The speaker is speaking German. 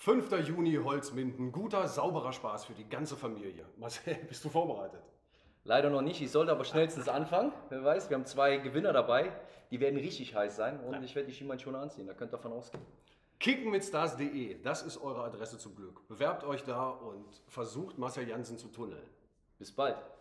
5. Juni Holzminden. Guter, sauberer Spaß für die ganze Familie. Marcel, bist du vorbereitet? Leider noch nicht, ich sollte aber schnellstens anfangen. Wer weiß, wir haben 2 Gewinner dabei. Die werden richtig heiß sein und ich werde die Schienbein schon anziehen, da könnt ihr davon ausgehen. Kickenmitstars.de, das ist eure Adresse zum Glück. Bewerbt euch da und versucht Marcel Jansen zu tunneln. Bis bald.